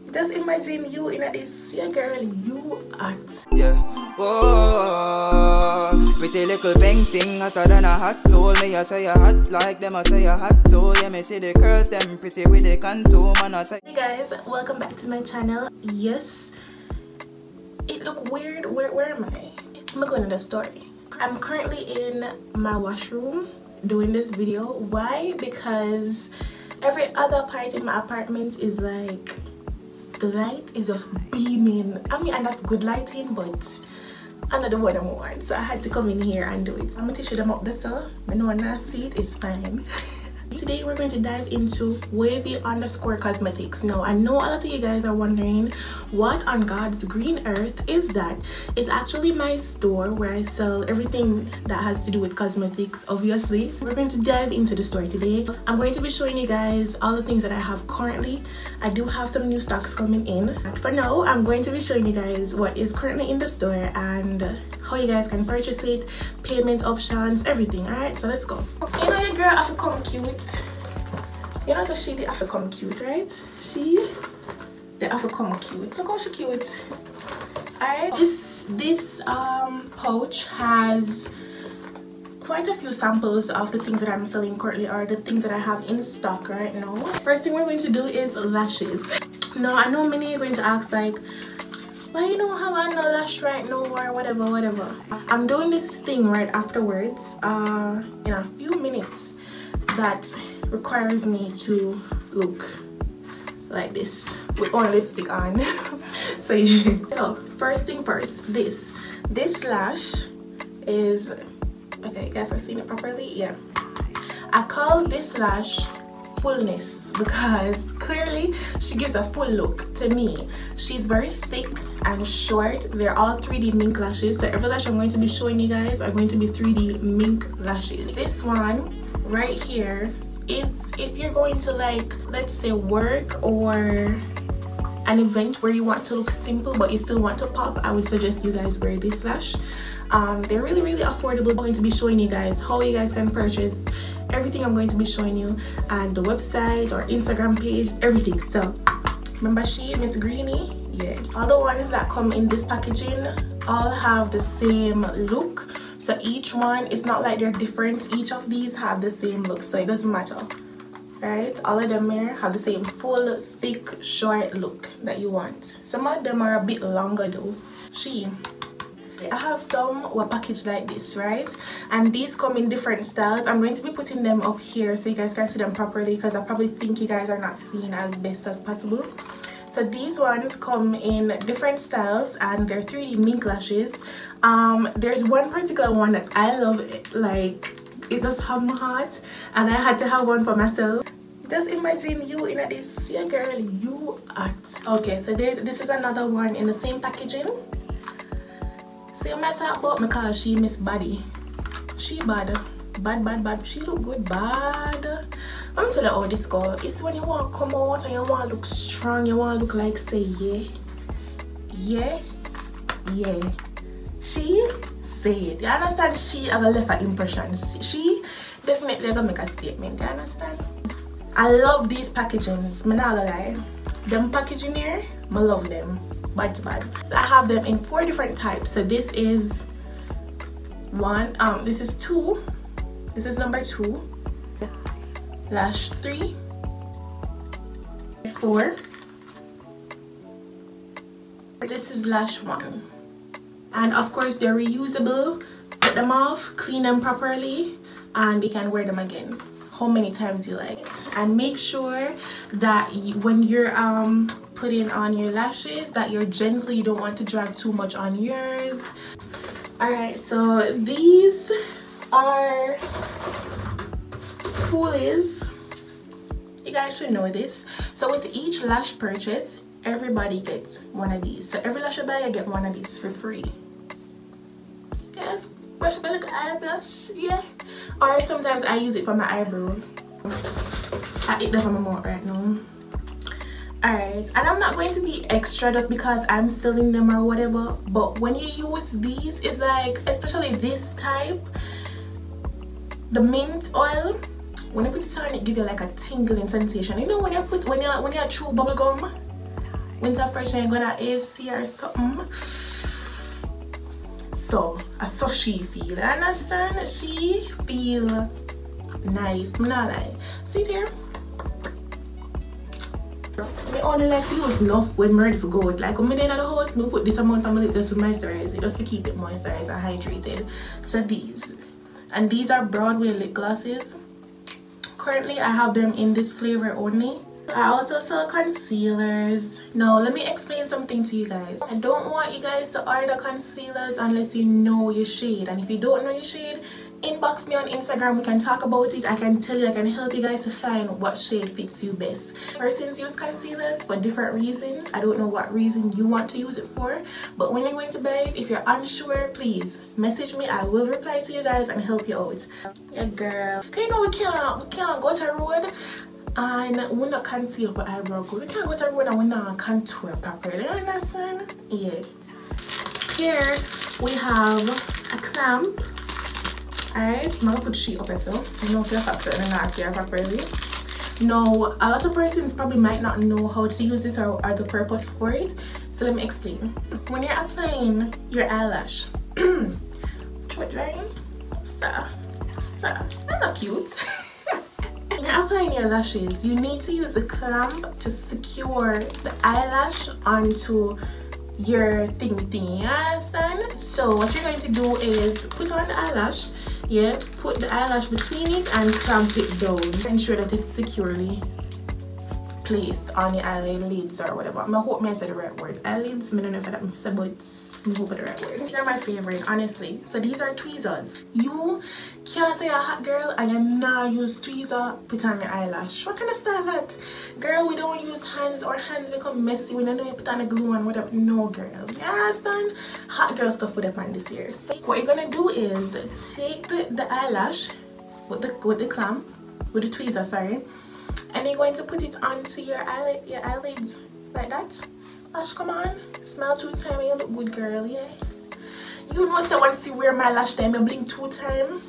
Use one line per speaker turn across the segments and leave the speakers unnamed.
Just imagine you in a this, yeah girl, you hot.
Yeah. Whoa, pretty little painting hotter than a hot tool. Me I say you hot like them, I say you hot too. Yeah, me see the curls them pretty with the contour. Man I say.
Hey guys, welcome back to my channel. Yes, it look weird. Where am I? I'm going to the story. I'm currently in my washroom doing this video. Why? Because every other part in my apartment is like the light is just beaming. I mean, and that's good lighting, but another one I want, so I had to come in here and do it. I'm gonna tissue them up this, so I know when I see it, it's fine. Today we're going to dive into Wavy_Cosmetics. Now I know a lot of you guys are wondering what on God's green earth is that. It's actually my store where I sell everything that has to do with cosmetics, obviously. So we're going to dive into the store today. I'm going to be showing you guys all the things that I have currently. I do have some new stocks coming in. And for now, I'm going to be showing you guys what is currently in the store and how you guys can purchase it, payment options, everything. Alright, so let's go. You know your girl have to come cute. You know, so she did have to come cute, right? She did have to come cute. Look how she cute. Alright, this pouch has quite a few samples of the things that I'm selling currently, or the things that I have in stock right now. First thing we're going to do is lashes. Now I know many are going to ask like, why you don't have a lash right now, or whatever. I'm doing this thing right afterwards in a few minutes that requires me to look like this with only lipstick on. So yeah. So first thing first, this lash is, okay, you guys have seen it properly. Yeah, I call this lash fullness because clearly she gives a full look to me. She's very thick and short. They're all 3D mink lashes, so every lash I'm going to be showing you guys are going to be 3D mink lashes. This one right here is if you're going to, like, let's say work or an event where you want to look simple but you still want to pop, I would suggest you guys wear this lash. They're really affordable. I'm going to be showing you guys how you guys can purchase everything I'm going to be showing you, and the website or Instagram page, everything. So remember, she Miss Greenie, yeah. All the ones that come in this packaging all have the same look, so each one, it's not like they're different. Each of these have the same look, so it doesn't matter, right? All of them here have the same full, thick, short look that you want. Some of them are a bit longer though. I have some were packaged like this, right? And these come in different styles. I'm going to be putting them up here so you guys can see them properly, because I probably think you guys are not seeing as best as possible. So these ones come in different styles and they're 3D mink lashes. There's one particular one that I love, like it does have my heart, and I had to have one for myself. Just imagine you in a this, yeah girl, you hot. Okay, so this is another one in the same packaging. See what I talk about? Because she Miss Body. She bad. She look good bad. I'm telling you how this go. It's when you want to come out and you want to look strong, you want to look like say yeah. She say it. You understand? She have left an impression. She definitely gonna make a statement. You understand? I love these packagings. I'm not gonna lie. Them packaging here, I love them. Bad. So I have them in 4 different types. So this is one, this is 2, this is number 2, lash 3, 4, this is lash 1, and of course they're reusable. Put them off, clean them properly, and you can wear them again how many times you like. And make sure that when you're putting on your lashes that you're gentle, you don't want to drag too much on yours. Alright, so these are spoolies. You guys should know this. So with each lash purchase, everybody gets one of these. So every lash you buy, you get one of these for free. Yes, brush up a little eye blush, yeah. Or sometimes I use it for my eyebrows. I eat them from my mouth right now. Alright, and I'm not going to be extra just because I'm selling them or whatever, but when you use these, it's like, especially this type, the mint oil, when you put it on, it gives you like a tingling sensation. You know when you chew bubble gum, winter fresh and gonna AC or something. So she feel, you understand? She feel nice, I'm not lie. See there? I only like to use enough when I'm ready for go. Like when I'm in the house, I put this amount of my lip just to moisturize it, just to keep it moisturized and hydrated. So these. And these are Broadway lip glosses. Currently I have them in this flavor only. I also sell concealers. Now let me explain something to you guys. I don't want you guys to order concealers unless you know your shade. And if you don't know your shade, inbox me on Instagram, we can talk about it. I can tell you, I can help you guys to find what shade fits you best. Persons use concealers for different reasons. I don't know what reason you want to use it for, but when you're going to buy it, if you're unsure, please message me. I will reply to you guys and help you out. Yeah girl, okay, you know we can't go to the road and we're not conceal for eyebrow good. We can't go to the road and we're not contour properly, you understand? Yeah. Here we have a clamp. Alright, I'm gonna put sheet up yourself. I know if you're factor and not see properly. Now, a lot of persons probably might not know how to use this or the purpose for it. So let me explain. When you're applying your eyelash, throat drying, that's not cute. When you're applying your lashes, you need to use a clamp to secure the eyelash onto your thingy, you understand? So what you're going to do is put on the eyelash, yeah, put the eyelash between it and clamp it down. Ensure that it's securely placed on your eyelids or whatever. I hope I said the right word. Eyelids, I don't know if that said, but I hope it's the right word. These are my favorite, honestly. So these are tweezers. You can't say a hot girl and you not use tweezer put on your eyelash. What kind of style that? Girl, we don't use hands, or hands become messy. We don't know you put on a glue and whatever. No girl, you understand? Hot girl stuff with the on this year. So what you're gonna do is take the eyelash with the clamp, with the tweezer, sorry, and you're going to put it onto your eyelids like that. Lash, come on, smile 2 times and you look good, girl. Yeah, you know someone see where my lash time, you blink 2 times.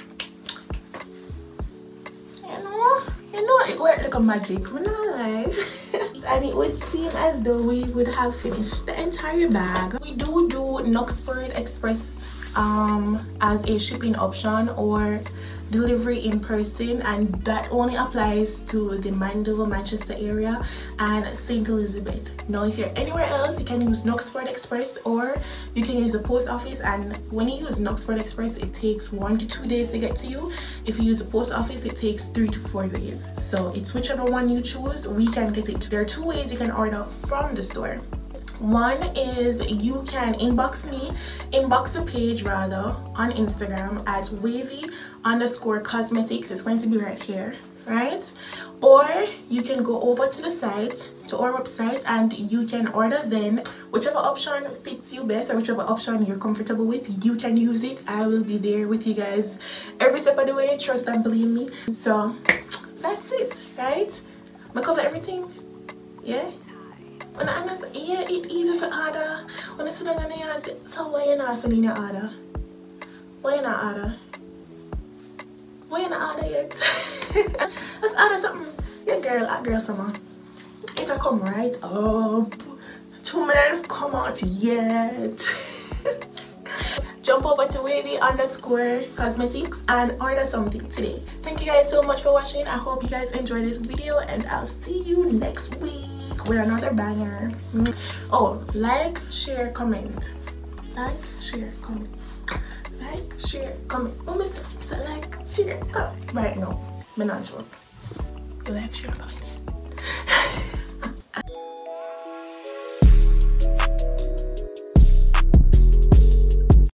You know it worked like a magic, I'm not lying. And it would seem as though we would have finished the entire bag. We do Knoxford Express as a shipping option or delivery in person, and that only applies to the Mandeville, Manchester area and St. Elizabeth. Now if you're anywhere else, you can use Knoxford Express or you can use the post office, and when you use Knoxford Express it takes 1 to 2 days to get to you. If you use the post office it takes 3 to 4 days. So it's whichever one you choose, we can get it. There are 2 ways you can order from the store. One is you can inbox the page rather on Instagram at wavy_cosmetics. It's going to be right here, right? Or you can go over to the site, to our website, and you can order then. Whichever option fits you best or whichever option you're comfortable with, you can use it. I will be there with you guys every step of the way, trust and believe me. So that's it, right? I cover everything, yeah? When I ask, yeah, it's easy for order. When I sit down and I ask, so why you not sending your order? Why you not order? Why you not order yet? Let's order something. Yeah, girl, summer. It can come right up. 2 minutes come out yet. Jump over to wavy_cosmetics and order something today. Thank you guys so much for watching. I hope you guys enjoyed this video and I'll see you next week with another banger. Oh, like, share, comment. Like, share, comment. Like, share, comment. Oh, Mr. Like, share, comment. Right now, I'm not sure. Like, share, comment.